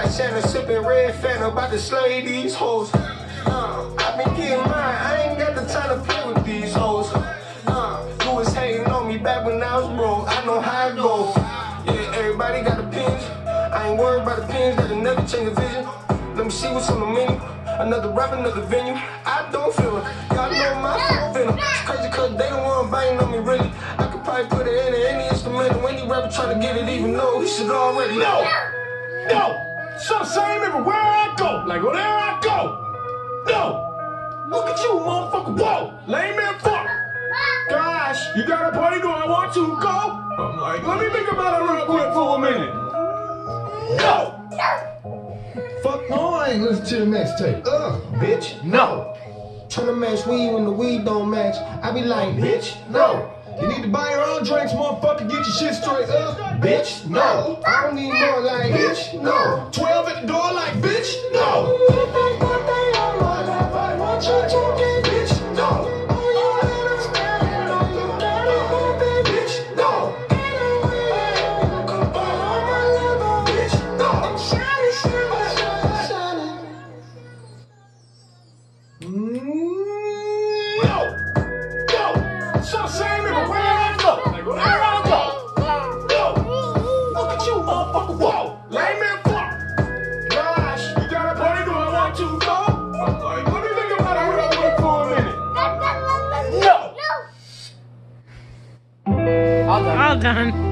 Santa sipping red Fanta, about to slay these hoes. I been getting mine, I ain't got the time to play with these hoes. You was hating on me back when I was broke, I know how it goes. Yeah, everybody got opinions, I ain't worried about opinions that'll never change the vision. Let me see what's on the menu, another rap, another venue. I don't feel it, y'all know my venom. It's crazy cause they don't want biting on me really. I could probably put it in any instrumental, any rapper trying to get it even though he should already know. No! So the same everywhere I go. Like wherever I go. No! Look at you, motherfucker. Whoa! Lame man fuck. Gosh, you got a party? Do I want to go? I'm like, let me think about it real quick for a minute. No! Fuck no, I ain't listen to the next tape. Bitch, No! tryna match weed when the weed don't match. I be like, bitch, no. You need to buy your own drinks, motherfucker. Get your shit straight up. Bitch, no. I don't need more like, bitch, no. 12 at the door like, bitch, no. Bitch, no. Bitch, no. Bitch, no. No! No! So the same everywhere I go. Like wherever I go. No! Look at you, motherfucker. Whoa! Lame man fuck. Gosh, you got a party? Do I want to go? I'm like, let me think about it real quick for a minute. No! All done.